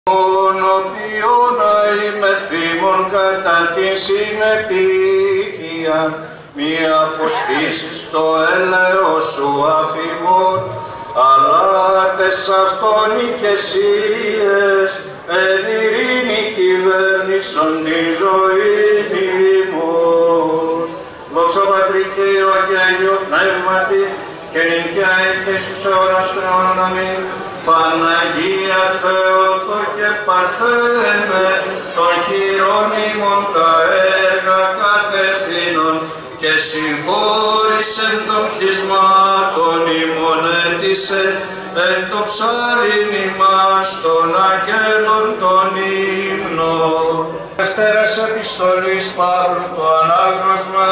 Ποιον είμαι θύμων κατά την συνεπίκεια, μη αποστήσεις το έλεος σου αφημών, αλλά τες αυτόν οικεσίες, εν ειρήνη κυβέρνησον την ζωήν ημών. Δόξα Πατρί και Υιό και Αγίο Πνεύματι, και νυν και αεί και στους αιώνας των αιώνων. Αμήν. Παναγία Θεότο και Παρθένε, των χειρών ημών τα έργα κατευθύνων, και συγχώρησεν των κτισμάτων ημών έτησε, εν το ψάλιν ημάς των αγγέλων των ύμνων. Δευτέρας επιστολής Παύλου το ανάγνωσμα.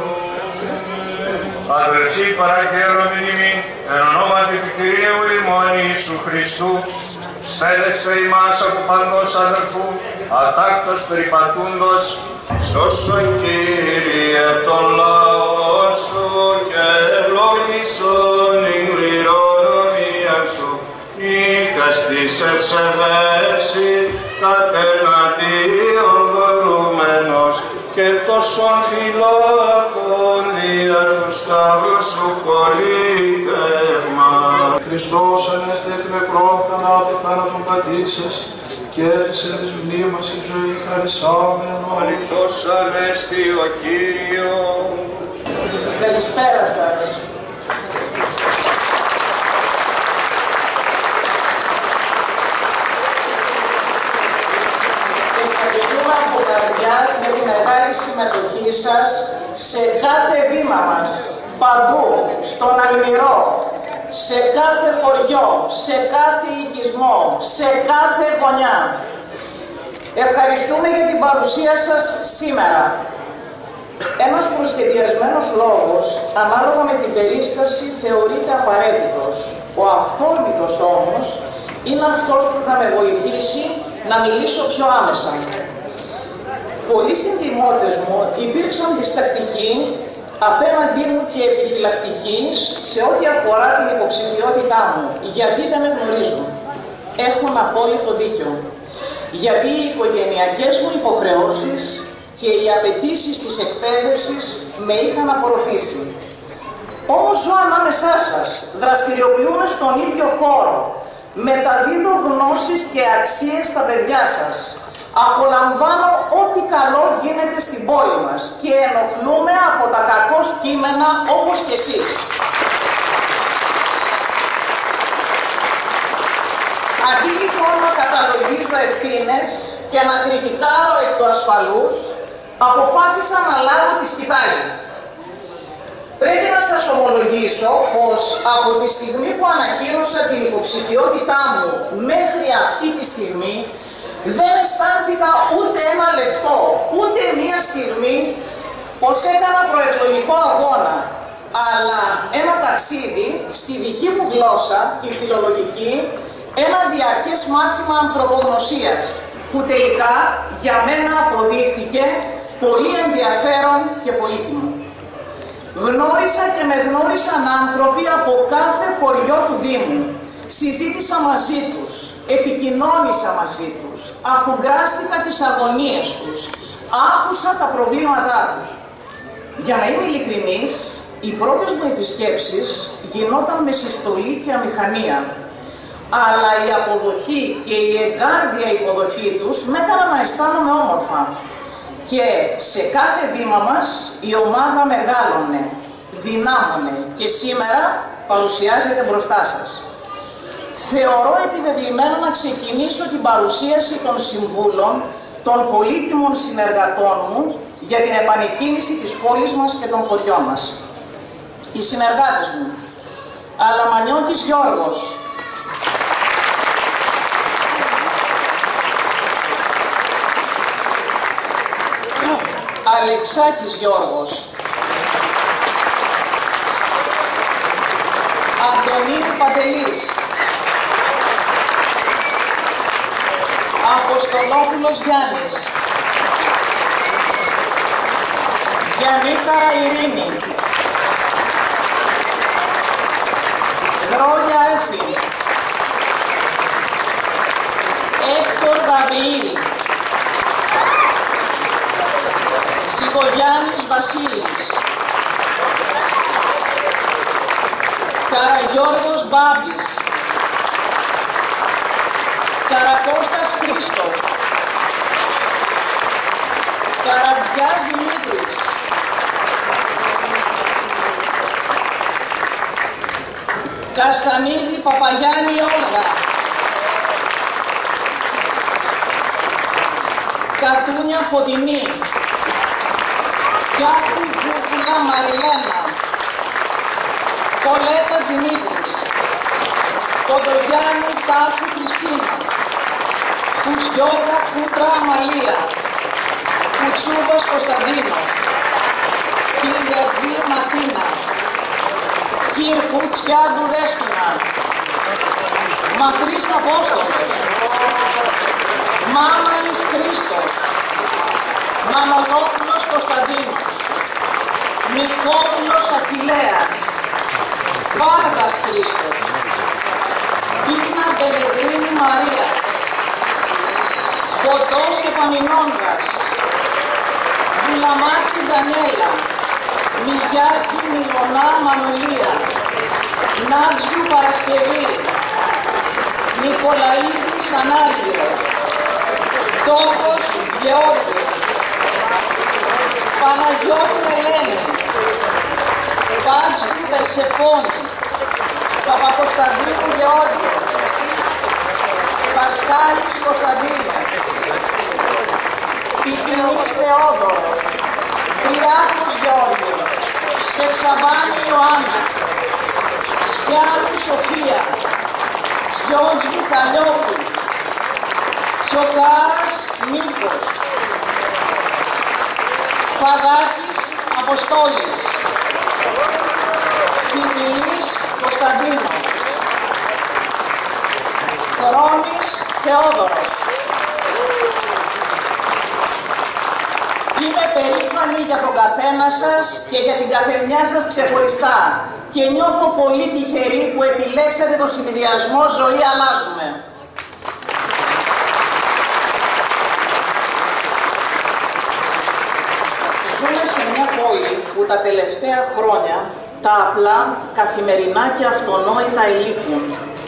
Αδελφοί παραγγέλωμεν ημίν, εν ονόματι του Κυρίου ημών Ιησού Χριστού, στέλνεσθε ημάς από παντός αδελφού, ατάκτος περιπατούντος, σώσον Κύριε των λαών σου και ευλόγησον την κληρονομία σου, νίκας της ευσεβεύση κατεναντίον δωρούμενος, και τόσον φυλάκων δια του σταύρου σου πολίτευμα. Χριστός ανέστη εκ νεκρών θανάτου θάνατον πατήσες, και έρισε της μνήμας η ζωή χαρισάμενο. Αληθώς ανέστη ο Κύριος. Καλησπέρα σας. Ευχαριστούμε από καρδιάς για την μεγάλη συμμετοχή σας σε κάθε βήμα μας, παντού, στον Αλμυρό, σε κάθε χωριό, σε κάθε οικισμό, σε κάθε γωνιά. Ευχαριστούμε για την παρουσία σας σήμερα. Ένας προσχεδιασμένος λόγος, ανάλογα με την περίσταση, θεωρείται απαραίτητος. Ο αυθόρμητος όμως είναι αυτός που θα με βοηθήσει να μιλήσω πιο άμεσα. Πολλοί συντιμότες μου υπήρξαν διστακτικοί απέναντί μου και επιφυλακτικοί σε ό,τι αφορά την υποψηφιότητά μου, γιατί δεν με γνωρίζουν. Έχουν απόλυτο δίκιο. Γιατί οι οικογενειακές μου υποχρεώσεις και οι απαιτήσεις της εκπαίδευσης με είχαν απορροφήσει. Όμως ζω ανάμεσά σας, δραστηριοποιούμε στον ίδιο χώρο, μεταδίδω γνώσεις και αξίες στα παιδιά σας. Απολαμβάνω ό,τι καλό γίνεται στην πόλη μας και ενοχλούμε από τα κακώς κείμενα όπως και εσείς. Αντί λοιπόν να καταλογίζω ευθύνες και να κριτικάρω εκ του ασφαλούς, αποφάσισα να λάβω τη σκητάλη. Πρέπει να σας ομολογήσω πως από τη στιγμή που ανακοίνωσα την υποψηφιότητά μου μέχρι αυτή τη στιγμή, δεν αισθάνθηκα ούτε ένα λεπτό, ούτε μία στιγμή πως έκανα προεκλογικό αγώνα, αλλά ένα ταξίδι στη δική μου γλώσσα, τη φιλολογική, ένα διαρκές μάθημα ανθρωπογνωσίας, που τελικά για μένα αποδείχτηκε πολύ ενδιαφέρον και πολύτιμο. Γνώρισα και με γνώρισαν άνθρωποι από κάθε χωριό του Δήμου. Συζήτησα μαζί τους, επικοινώνησα μαζί τους, αφουγκράστηκα τις αγωνίες τους, άκουσα τα προβλήματά τους. Για να είμαι ειλικρινής, οι πρώτες μου επισκέψεις γινόταν με συστολή και αμηχανία. Αλλά η αποδοχή και η εγκάρδια υποδοχή τους με έκαναν να αισθάνομαι όμορφα. Και σε κάθε βήμα μας η ομάδα μεγάλωνε, δυνάμωνε και σήμερα παρουσιάζεται μπροστά σας. Θεωρώ επιβεβλημένο να ξεκινήσω την παρουσίαση των συμβούλων των πολύτιμων συνεργατών μου για την επανεκκίνηση της πόλης μας και των χωριών μας. Οι συνεργάτες μου: Αλαμανιώτης Γιώργος, Αλεξάκης Γιώργος, Αντωνίου Παντελής, Αποστολόπουλος Γιάννης, Γιαννίκαρα Ειρήνη, Δρόγια Έφη, Έκτο Γαβριήλ, Σιγογιάννης Βασίλης, Καραγιώργος Μπάμπης, Καρακώστας Χρήστος, Καρατζιάς Δημήτρης, Καστανίδη Παπαγιάννη Όλγα, Κατούνια Φωτεινή, Κιάκου Κούκουλα Μαριλένα, Κολέτας Δημήτρης, Κοντογιάννη Τάκου Χριστίνα, Κουσιώτα Κούτρα Αμαλία, Κουτσούμπας Κωνσταντίνος, Κυριατζή Ματίνα, Κυρκουτσιάδου Δέσποινα, Μακρύς Απόστολος, Μάμαλης Χρήστος, Μανολόπουλος Κωνσταντίνος, Νικόπουλος Αχιλλέας, Βάργας Χρήστος, Πίνα Πελεγρίνη Μαρία, Κοντός Επαμεινώντας, Βουλαμάτσι Ντανιέλα, Μιγιάκη Μιλωνά Μανουλία, Νάτζιου Παρασκευή, Νικολαίδης Ανάργυρος, Τόκος Γεώργιος, Παναγιώτου Ελένη, Πάτζου Περσεφόνη, Παπακοσταντίνου Γεώργιος, Πασχάλης Κωνσταντίνος, Πικρινής Θεόδωρος, Κυριάκος Γεώργιος, Σεξαβάνη Ιωάννα, Σκιάνου Σοφία, Τσιόντζου Καλιόπουλου, Τσοκάρας Νίκος, Φαδάκης Αποστόλης, Κιβιλής Κωνσταντίνος, Χρόνης Θεόδωρος. Είμαι περήφανη για τον καθένα σας και για την καθεμιά σας ξεχωριστά και νιώθω πολύ τυχερή που επιλέξατε το συνδυασμό Ζωή Αλλάζουμε. Ζούμε σε μια πόλη που τα τελευταία χρόνια τα απλά, καθημερινά και αυτονόητα ελείπουν.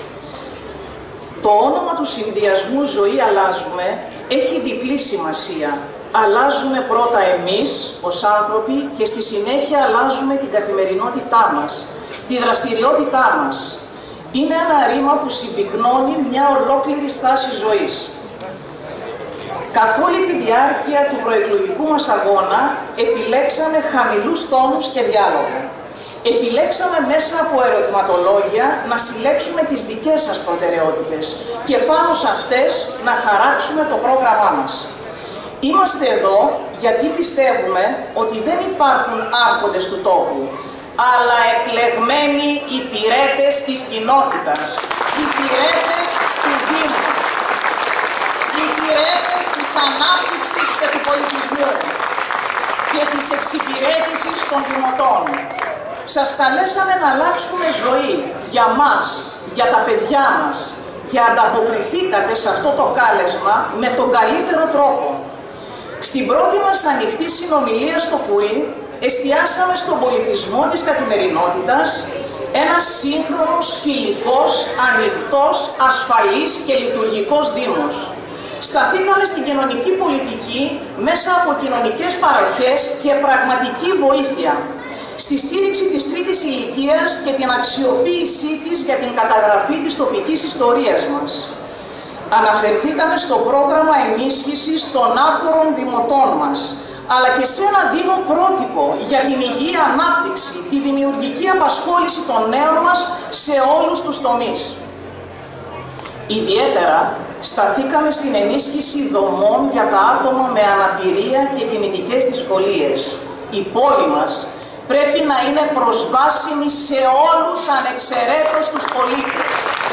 Το όνομα του συνδυασμού Ζωή Αλλάζουμε έχει διπλή σημασία. Αλλάζουμε πρώτα εμείς ως άνθρωποι και στη συνέχεια αλλάζουμε την καθημερινότητά μας, τη δραστηριότητά μας. Είναι ένα ρήμα που συμπυκνώνει μια ολόκληρη στάση ζωής. Καθ' όλη τη διάρκεια του προεκλογικού μας αγώνα επιλέξαμε χαμηλούς τόνους και διάλογο. Επιλέξαμε μέσα από ερωτηματολόγια να συλλέξουμε τις δικές σας προτεραιότητες και πάνω σε αυτές να χαράξουμε το πρόγραμμά μας. Είμαστε εδώ γιατί πιστεύουμε ότι δεν υπάρχουν άρχοντες του τόπου, αλλά εκλεγμένοι υπηρέτες της κοινότητας, υπηρέτες του Δήμου, υπηρέτες της ανάπτυξης και του πολιτισμού και της εξυπηρέτησης των δημοτών. Σας καλέσαμε να αλλάξουμε ζωή για μας, για τα παιδιά μας και ανταποκριθήκατε σε αυτό το κάλεσμα με τον καλύτερο τρόπο. Στην πρώτη μας ανοιχτή συνομιλία στο Κουρί εστιάσαμε στον πολιτισμό της καθημερινότητας, ένας σύγχρονος, φιλικός, ανοιχτός, ασφαλής και λειτουργικός Δήμος. Σταθήκαμε στην κοινωνική πολιτική μέσα από κοινωνικές παροχές και πραγματική βοήθεια, στη στήριξη της τρίτης ηλικίας και την αξιοποίησή της για την καταγραφή της τοπικής ιστορίας μας. Αναφερθήκαμε στο πρόγραμμα ενίσχυσης των άφθορων δημοτών μας, αλλά και σε ένα Δήμο πρότυπο για την υγιή ανάπτυξη, τη δημιουργική απασχόληση των νέων μας σε όλους τους τομείς. Ιδιαίτερα σταθήκαμε στην ενίσχυση δομών για τα άτομα με αναπηρία και κινητικές δυσκολίες. Η πόλη μας πρέπει να είναι προσβάσιμη σε όλους ανεξαιρέτως τους πολίτες.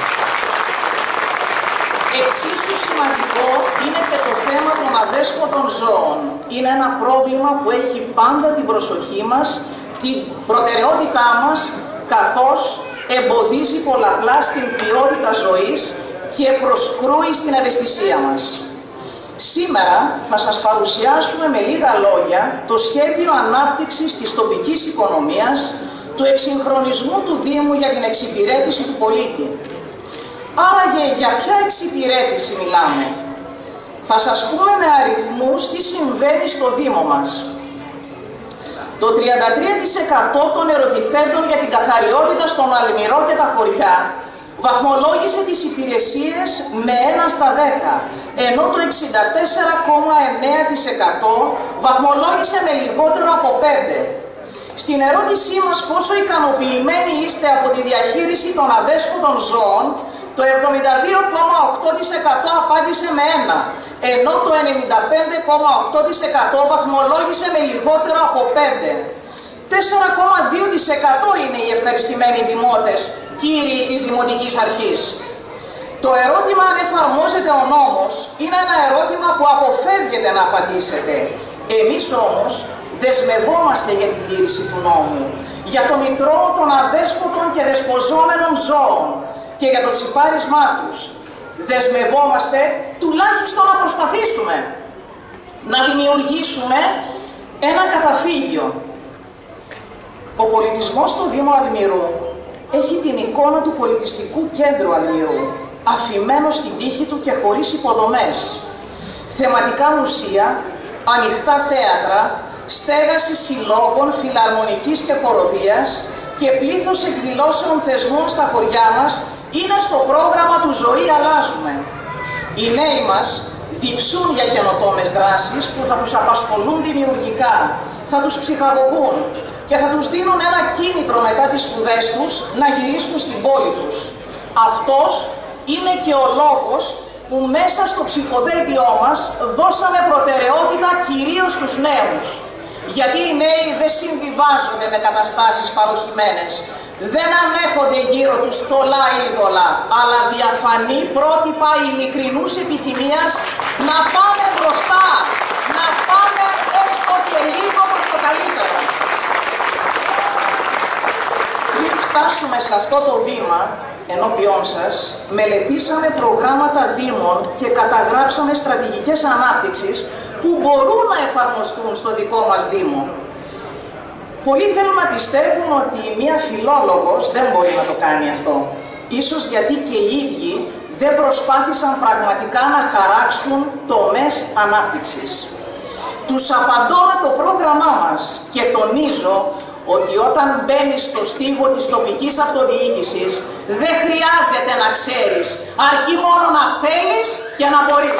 Εξίσου σημαντικό είναι και το θέμα των αδέσποτων ζώων. Είναι ένα πρόβλημα που έχει πάντα την προσοχή μας, την προτεραιότητά μας, καθώς εμποδίζει πολλαπλά στην ποιότητα ζωής και προσκρούει στην ευαισθησία μας. Σήμερα θα σας παρουσιάσουμε με λίγα λόγια το σχέδιο ανάπτυξης της τοπικής οικονομίας, του εξυγχρονισμού του Δήμου για την εξυπηρέτηση του πολίτη. Άραγε για ποια εξυπηρέτηση μιλάμε? Θα σας πούμε με αριθμούς τι συμβαίνει στο Δήμο μας. Το 33% των ερωτηθέντων για την καθαριότητα στον Αλμυρό και τα χωριά βαθμολόγησε τις υπηρεσίες με 1 στα 10, ενώ το 64,9% βαθμολόγησε με λιγότερο από 5. Στην ερώτησή μας πόσο ικανοποιημένοι είστε από τη διαχείριση των αδέσποτων ζώων, το 72,8% απάντησε με 1, ενώ το 95,8% βαθμολόγησε με λιγότερο από 5. 4,2% είναι οι ευχαριστημένοι δημότες, κύριοι της Δημοτικής Αρχής. Το ερώτημα αν εφαρμόζεται ο νόμος είναι ένα ερώτημα που αποφεύγετε να απαντήσετε. Εμείς όμως δεσμευόμαστε για την τήρηση του νόμου, για το μητρό των αδέσποτων και δεσποζόμενων ζώων και για το τσιπάρισμά τους. Δεσμευόμαστε τουλάχιστον να προσπαθήσουμε να δημιουργήσουμε ένα καταφύγιο. Ο πολιτισμός στο Δήμο Αλμυρού έχει την εικόνα του πολιτιστικού κέντρου Αλμυρού, αφημένο στην τύχη του και χωρίς υποδομές. Θεματικά μουσεία, ανοιχτά θέατρα, στέγαση συλλόγων, φιλαρμονικής και χοροδίας και πλήθος εκδηλώσεων θεσμών στα χωριά μας είναι στο πρόγραμμα του «Ζωή αλλάζουμε». Οι νέοι μας διψούν για καινοτόμες δράσεις που θα τους απασχολούν δημιουργικά, θα τους ψυχαγωγούν και θα τους δίνουν ένα κίνητρο μετά τις σπουδές τους να γυρίσουν στην πόλη τους. Αυτός είναι και ο λόγος που μέσα στο ψυχοδέλτιό μας δώσαμε προτεραιότητα κυρίως στους νέους. Γιατί οι νέοι δεν συμβιβάζονται με καταστάσεις παροχημένες. Δεν ανέχονται γύρω τους στολά είδωλα, αλλά διαφανή πρότυπα ειλικρινούς επιθυμίας να πάμε μπροστά, να πάμε έστω και λίγο προς το καλύτερο. Πριν φτάσουμε σε αυτό το βήμα, ενώπιόν σας, μελετήσαμε προγράμματα δήμων και καταγράψαμε στρατηγικές ανάπτυξης που μπορούν να εφαρμοστούν στο δικό μας Δήμο. Πολλοί θέλουν να πιστεύουν ότι μία φιλόλογος δεν μπορεί να το κάνει αυτό. Ίσως γιατί και οι ίδιοι δεν προσπάθησαν πραγματικά να χαράξουν τομές ανάπτυξης. Τους απαντώ με το πρόγραμμά μας και τονίζω ότι όταν μπαίνεις στο στίβο της τοπικής αυτοδιοίκησης δεν χρειάζεται να ξέρεις, αρκεί μόνο να θέλεις και να μπορείς.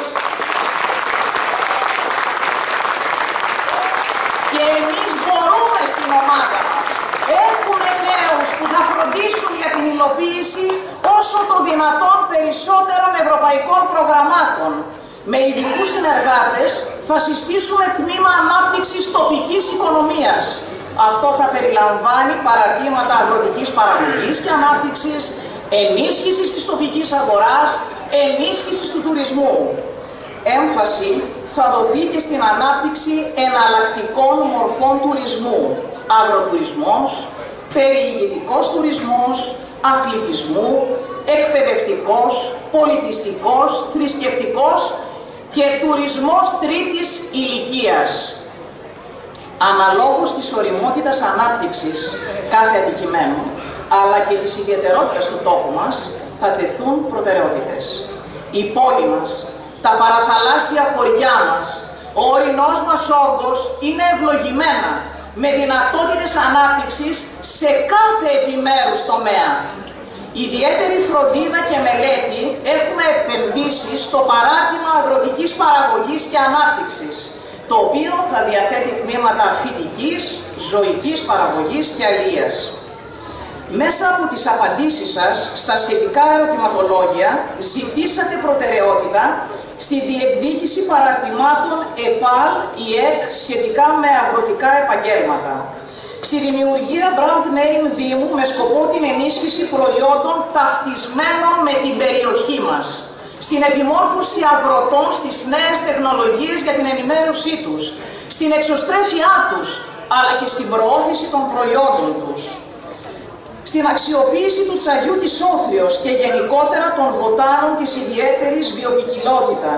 Και εμείς μπορούμε στην ομάδα μας. Έχουμε νέους που θα φροντίσουν για την υλοποίηση όσο το δυνατόν περισσότερων ευρωπαϊκών προγραμμάτων. Με ειδικούς συνεργάτες θα συστήσουμε τμήμα ανάπτυξης τοπικής οικονομίας. Αυτό θα περιλαμβάνει παραρτήματα αγροτικής παραγωγής και ανάπτυξης, ενίσχυσης της τοπικής αγοράς, ενίσχυσης του τουρισμού. Έμφαση θα δοθεί και στην ανάπτυξη εναλλακτικών μορφών τουρισμού, αγροτουρισμός, περιηγητικός τουρισμός, αθλητισμού, εκπαιδευτικός, πολιτιστικός, θρησκευτικός και τουρισμός τρίτης ηλικίας. Αναλόγως της ωριμότητας ανάπτυξης κάθε αντικειμένου, αλλά και της ιδιαιτερότητας του τόπου μας, θα τεθούν προτεραιότητες. Η πόλη μας, τα παραθαλάσσια χωριά μας, ο ορεινός μας όγκος είναι ευλογημένα, με δυνατότητες ανάπτυξης σε κάθε επιμέρους τομέα. Ιδιαίτερη φροντίδα και μελέτη έχουμε επενδύσει στο παράρτημα αγροτικής παραγωγής και ανάπτυξης, το οποίο θα διαθέτει τμήματα φυτικής, ζωικής παραγωγής και αλίας. Μέσα από τις απαντήσεις σας στα σχετικά ερωτηματολόγια ζητήσατε προτεραιότητα στη διεκδίκηση παραρτημάτων ΕΠΑΛ, ΙΕΚ σχετικά με αγροτικά επαγγέλματα, στη δημιουργία brand name Δήμου με σκοπό την ενίσχυση προϊόντων ταυτισμένων με την περιοχή μας, στην επιμόρφωση αγροτών στις νέες τεχνολογίες για την ενημέρωσή τους, στην εξωστρέφειά τους, αλλά και στην προώθηση των προϊόντων τους, στην αξιοποίηση του τσαγιού της Όθριος και γενικότερα των βοτάνων της ιδιαίτερης βιοποικιλότητας,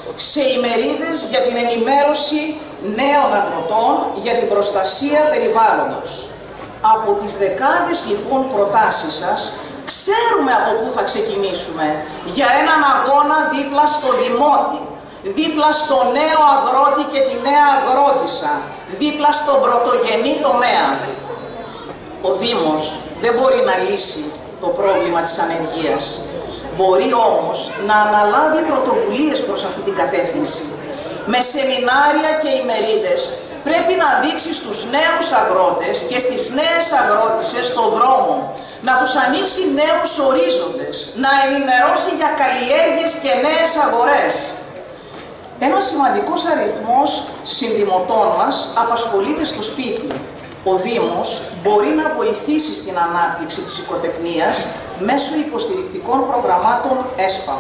σε ημερίδες για την ενημέρωση νέων αγροτών για την προστασία περιβάλλοντος. Από τις δεκάδες λοιπόν προτάσεις σας, ξέρουμε από πού θα ξεκινήσουμε για έναν αγώνα δίπλα στο δημότη, δίπλα στο νέο αγρότη και τη νέα αγρότισσα, δίπλα στον πρωτογενή τομέα. Ο Δήμος δεν μπορεί να λύσει το πρόβλημα της ανεργίας. Μπορεί όμως να αναλάβει πρωτοβουλίες προς αυτή την κατεύθυνση. Με σεμινάρια και ημερίδες πρέπει να δείξει στους νέους αγρότες και στις νέες αγρότισσες το δρόμο, να τους ανοίξει νέους ορίζοντες, να ενημερώσει για καλλιέργειες και νέες αγορές. Ένας σημαντικός αριθμός συνδημοτών μας απασχολείται στο σπίτι. Ο Δήμος μπορεί να βοηθήσει στην ανάπτυξη της οικοτεχνίας μέσω υποστηρικτικών προγραμμάτων ΕΣΠΑ.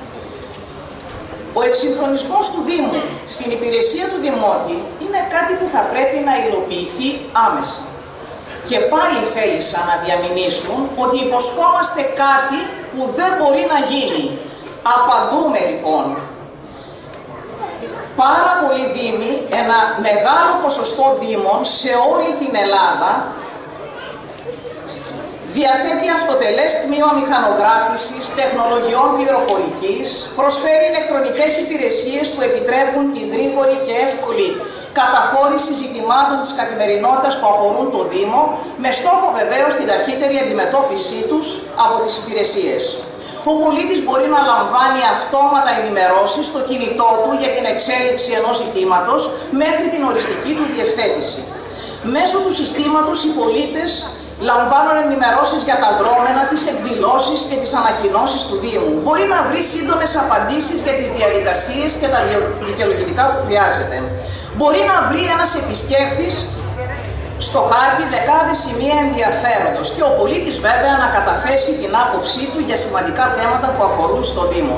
Ο εξυγχρονισμός του Δήμου στην υπηρεσία του Δημότη είναι κάτι που θα πρέπει να υλοποιηθεί άμεσα. Και πάλι θέλησαν να διαμηνήσουν ότι υποσχόμαστε κάτι που δεν μπορεί να γίνει. Απαντούμε λοιπόν. Πάρα πολλοί δήμοι, ένα μεγάλο ποσοστό δήμων σε όλη την Ελλάδα διαθέτει αυτοτελές τμήμα μηχανογράφησης, τεχνολογιών πληροφορικής, προσφέρει ηλεκτρονικές υπηρεσίες που επιτρέπουν την γρήγορη και εύκολη καταχώρηση ζητημάτων της καθημερινότητας που αφορούν το Δήμο, με στόχο βεβαίως την ταχύτερη αντιμετώπιση τους από τις υπηρεσίες. Ο πολίτης μπορεί να λαμβάνει αυτόματα ενημερώσεις στο κινητό του για την εξέλιξη ενός ζητήματος μέχρι την οριστική του διευθέτηση. Μέσω του συστήματος οι πολίτες λαμβάνουν ενημερώσεις για τα δρόμενα, τις εκδηλώσεις και τις ανακοινώσεις του Δήμου. Μπορεί να βρει σύντομες απαντήσεις για τις διαδικασίες και τα δικαιολογητικά που χρειάζεται. Μπορεί να βρει ένας επισκέπτης στο χάρτη δεκάδες σημεία ενδιαφέροντος και ο πολίτης βέβαια να καταθέσει την άποψή του για σημαντικά θέματα που αφορούν στο Δήμο.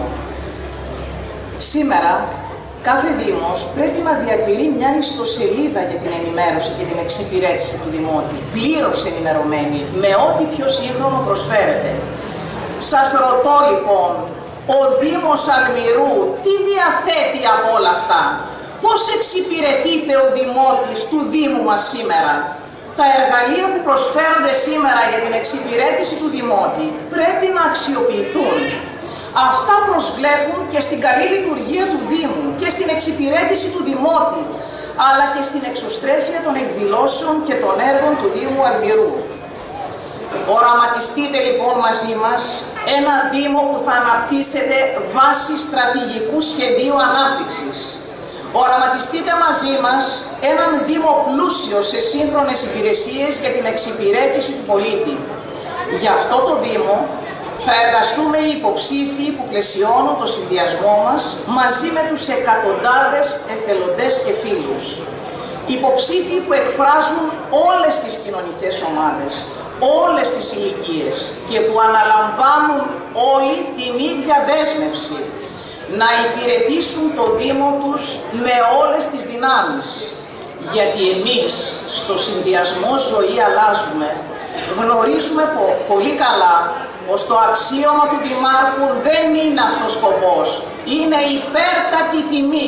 Σήμερα κάθε Δήμος πρέπει να διατηρεί μια ιστοσελίδα για την ενημέρωση και την εξυπηρέτηση του Δημότη, πλήρως ενημερωμένη, με ό,τι πιο σύγχρονο προσφέρεται. Σας ρωτώ λοιπόν, ο Δήμος Αλμυρού τι διαθέτει από όλα αυτά? Πώς εξυπηρετείται ο Δημότης του Δήμου μας σήμερα? Τα εργαλεία που προσφέρονται σήμερα για την εξυπηρέτηση του Δημότη πρέπει να αξιοποιηθούν. Αυτά προσβλέπουν και στην καλή λειτουργία του Δήμου και στην εξυπηρέτηση του Δημότη, αλλά και στην εξωστρέφεια των εκδηλώσεων και των έργων του Δήμου Αλμυρού. Οραματιστείτε λοιπόν μαζί μας ένα Δήμο που θα αναπτύσσεται βάσει στρατηγικού σχεδίου ανάπτυξης. Οραματιστείτε μαζί μας έναν Δήμο πλούσιο σε σύγχρονες υπηρεσίες για την εξυπηρέτηση του πολίτη. Γι' αυτό το Δήμο θα εργαστούμε οι υποψήφοι που πλαισιώνουν το συνδυασμό μας μαζί με τους εκατοντάδες εθελοντές και φίλους. Υποψήφοι που εκφράζουν όλες τις κοινωνικές ομάδες, όλες τις ηλικίες και που αναλαμβάνουν όλοι την ίδια δέσμευση να υπηρετήσουν το Δήμο τους με όλες τις δυνάμεις. Γιατί εμείς στο συνδυασμό ζωή αλλάζουμε, γνωρίζουμε πολύ καλά πως το αξίωμα του Δημάρχου δεν είναι αυτός ο σκοπός, είναι υπέρτατη τιμή.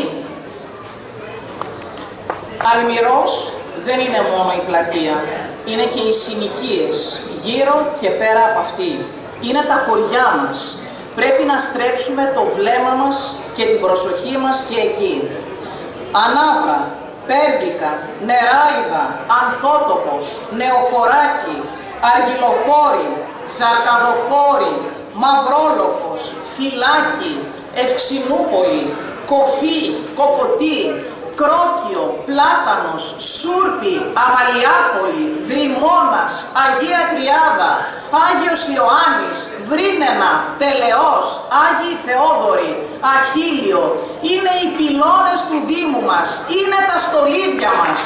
Αλμυρός δεν είναι μόνο η πλατεία, είναι και οι συνοικίες γύρω και πέρα από αυτή. Είναι τα χωριά μας. Πρέπει να στρέψουμε το βλέμμα μας και την προσοχή μας και εκεί. Ανάβρα, Πέρδικα, Νεράιδα, Ανθότοπος, Νεοχωράκι, Αργυλοχώρη, Ζαρκαδοχώρη, Μαυρόλοφος, Φυλάκι, Ευξηνούπολη, Κοφή, Κοκοτή, Κρόκιο, Πλάτανος, Σούρπη, Αμαλιάπολη, Δρυμώνας, Αγία Τριάδα, Άγιος Ιωάννης, Βρύνενα, Τελεός, Άγιοι Θεόδωροι, Αχίλιο, είναι οι πυλώνες του Δήμου μας, είναι τα στολίδια μας.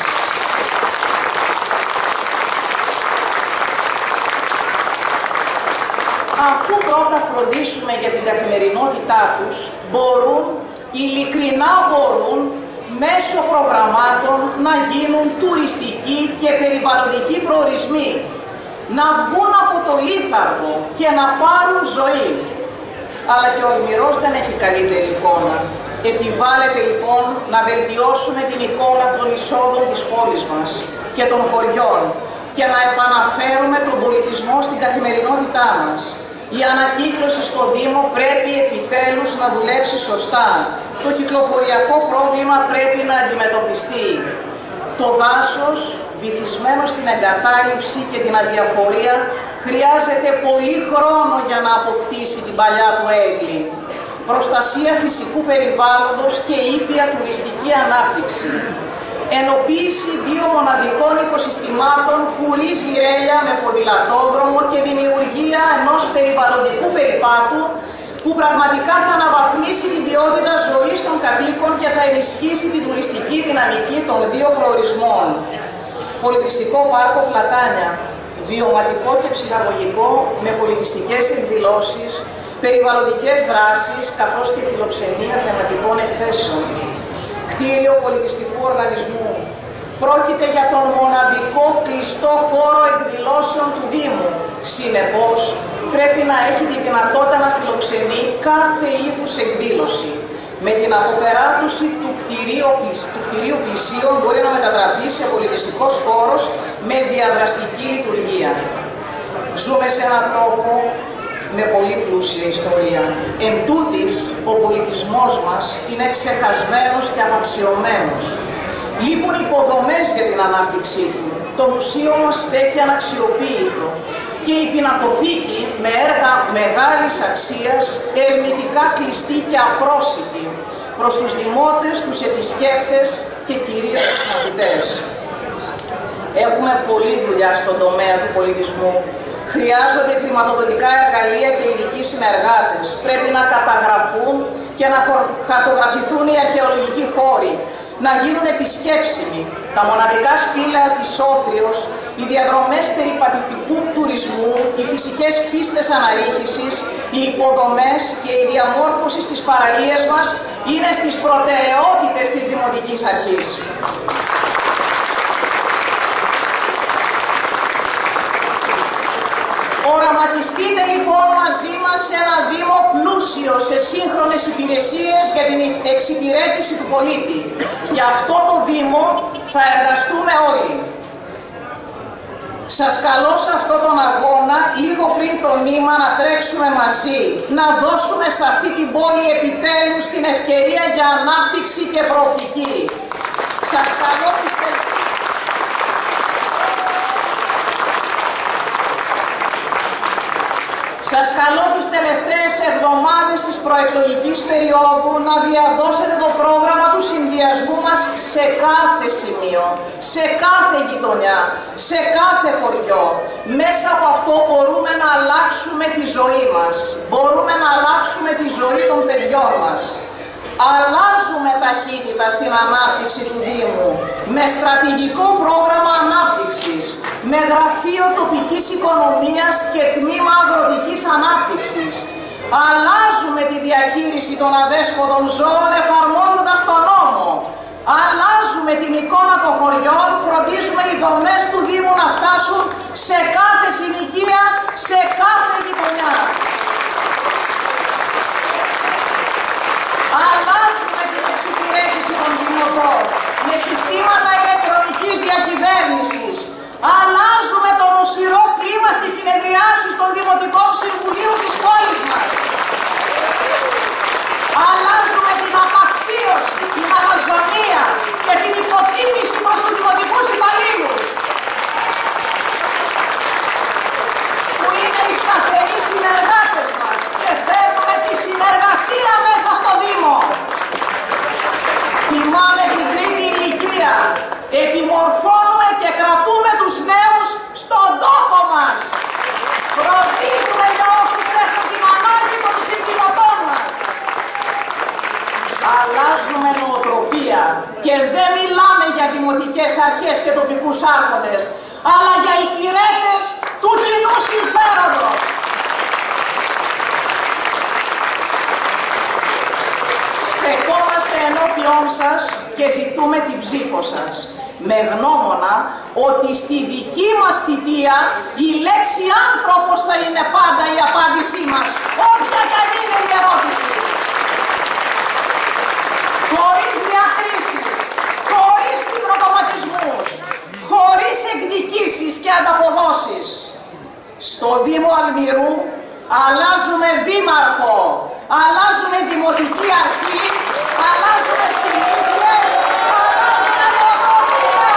Αφού πρώτα φροντίσουμε για την καθημερινότητά τους, ειλικρινά μπορούν, μέσω προγραμμάτων να γίνουν τουριστικοί και περιβαλλοντικοί προορισμοί, να βγουν από το λίθαργο και να πάρουν ζωή. Αλλά και ο Αλμυρός δεν έχει καλύτερη εικόνα. Επιβάλλεται λοιπόν να βελτιώσουμε την εικόνα των εισόδων της πόλης μας και των χωριών και να επαναφέρουμε τον πολιτισμό στην καθημερινότητά μας. Η ανακύκλωση στο Δήμο πρέπει επιτέλους να δουλέψει σωστά. Το κυκλοφοριακό πρόβλημα πρέπει να αντιμετωπιστεί. Το δάσος, βυθισμένο στην εγκατάλειψη και την αδιαφορία, χρειάζεται πολύ χρόνο για να αποκτήσει την παλιά του έγκλη. Προστασία φυσικού περιβάλλοντος και ήπια τουριστική ανάπτυξη. Ενοποίηση 2 μοναδικών οικοσυστημάτων Κουρί Ζιρέλια με ποδηλατόδρομο και δημιουργία ενός περιβαλλοντικού περιπάτου που πραγματικά θα αναβαθμίσει την ποιότητα ζωής των κατοίκων και θα ενισχύσει την τουριστική δυναμική των 2 προορισμών. Πολιτιστικό πάρκο Πλατάνια, βιωματικό και ψυχαγωγικό με πολιτιστικές εκδηλώσεις, περιβαλλοντικές δράσεις καθώς και φιλοξενία θεματικών εκθέσεων. Κτίριο πολιτιστικού οργανισμού. Πρόκειται για τον μοναδικό κλειστό χώρο εκδηλώσεων του Δήμου. Συνεπώς, πρέπει να έχει τη δυνατότητα να φιλοξενεί κάθε είδους εκδήλωση. Με την αποπεράτωση του κτηρίου πλησίων μπορεί να μετατραπεί σε πολιτιστικός χώρος με διαδραστική λειτουργία. Ζούμε σε έναν τόπο με πολύ πλούσια ιστορία. Εν τούτης, ο πολιτισμός μας είναι ξεχασμένος και απαξιωμένος. Λείπουν υποδομές για την ανάπτυξή του. Το μουσείο μας στέκει αναξιοποίητο και η πινακοθήκη με έργα μεγάλης αξίας ερμητικά κλειστή και απρόσιτη προς τους δημότες, τους επισκέπτες και κυρίως τους μαθητές. Έχουμε πολλή δουλειά στον τομέα του πολιτισμού. Χρειάζονται χρηματοδοτικά εργαλεία και ειδικοί συνεργάτες. Πρέπει να καταγραφούν και να χαρτογραφηθούν οι αρχαιολογικοί χώροι, να γίνουν επισκέψιμοι τα μοναδικά σπήλαια της Όθριος, οι διαδρομές περιπατητικού τουρισμού, οι φυσικές πίστες αναρρίχησης, οι υποδομές και η διαμόρφωση στις παραλίες μας είναι στις προτεραιότητες της Δημοτικής Αρχής. Οραματιστείτε λοιπόν μαζί μας σε ένα Δήμο πλούσιο σε σύγχρονες υπηρεσίες για την εξυπηρέτηση του πολίτη. Για αυτό το Δήμο θα εργαστούμε όλοι. Σας καλώ σε αυτόν τον αγώνα, λίγο πριν το νήμα, να τρέξουμε μαζί, να δώσουμε σε αυτή την πόλη επιτέλους την ευκαιρία για ανάπτυξη και προοπτική. Σας καλώ Σας καλώ τις τελευταίες εβδομάδες της προεκλογικής περίοδου να διαδώσετε το πρόγραμμα του συνδυασμού μας σε κάθε σημείο, σε κάθε γειτονιά, σε κάθε χωριό. Μέσα από αυτό μπορούμε να αλλάξουμε τη ζωή μας, μπορούμε να αλλάξουμε τη ζωή των παιδιών μας. Αλλάζουμε ταχύτητα στην ανάπτυξη του Δήμου, με στρατηγικό πρόγραμμα ανάπτυξης, με γραφείο τοπικής οικονομίας και τμήμα αγροτικής ανάπτυξης. Αλλάζουμε τη διαχείριση των αδέσποτων ζώων εφαρμόζοντας τον νόμο. Αλλάζουμε την εικόνα των χωριών, φροντίζουμε οι δομές του Δήμου να φτάσουν σε κάθε συνοικία, σε κάθε γειτονιά. Αλλάζουμε την εξυπηρέτηση των δημοτών με συστήματα ηλεκτρονικής διακυβέρνησης. Αλλάζουμε το νοσηρό κλίμα στις συνεδριάσεις των Δημοτικών Συμβουλίων της πόλης μας. Αλλάζουμε την απαξίωση, την αλαζονία και την υποτίμηση προς τους δημοτικούς υπαλλήλους, που είναι οι σταθεροί συνεργάτες μας, και φέρνουμε τη συνεργασία μέσα στο Δήμο. Τιμάμε την τρίτη ηλικία, επιμορφώνουμε και κρατούμε τους νέους στον τόπο μας. Φροντίζουμε για όσους έχουν την ανάγκη των συντιμωτών μας. Αλλάζουμε νοοτροπία και δεν μιλάμε για δημοτικές αρχές και τοπικούς άρχοντες, αλλά για υπηρέτες του κοινού συμφέροντος. Στεκόμαστε ενώπιόν σας και ζητούμε την ψήφο σας, με γνώμονα ότι στη δική μας θητεία η λέξη άνθρωπος θα είναι πάντα η απάντησή μας, όποια και αν είναι η ερώτηση. χωρίς διακρίσεις, χωρίς πικροκομματισμούς, χωρίς εκδικήσεις και ανταποδόσεις. Στο Δήμο Αλμυρού αλλάζουμε δήμαρχο, αλλάζουμε δημοτική αρχή, αλλάζουμε συνήθειες, αλλάζουμε νοοτροπία.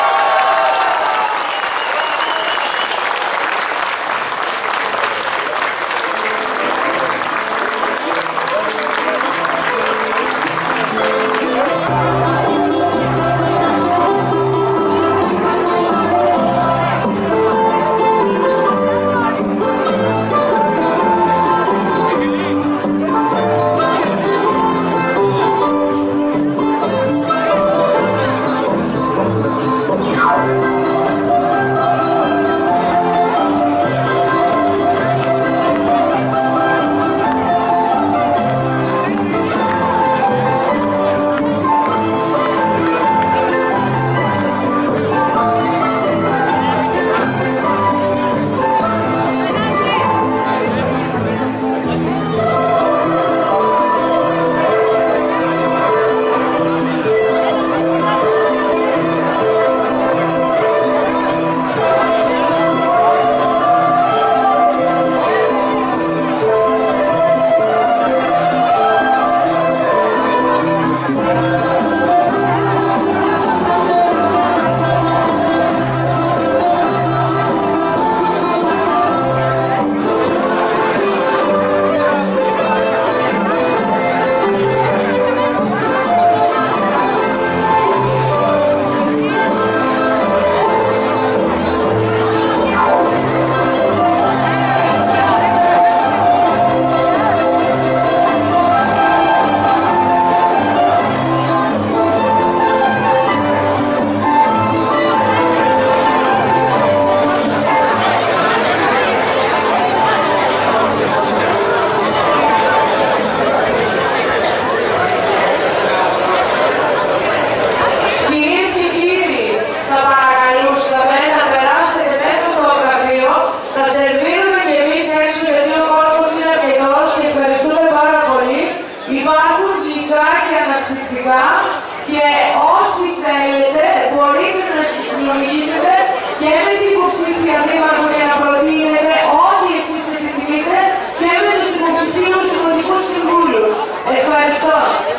Και όσοι θέλετε μπορείτε να συνομιλήσετε και με την υποψήφια δήμαρχο για να προτείνετε ό,τι εσείς επιθυμείτε και με τους υποψηφίους δημοτικούς συμβούλους. Ευχαριστώ.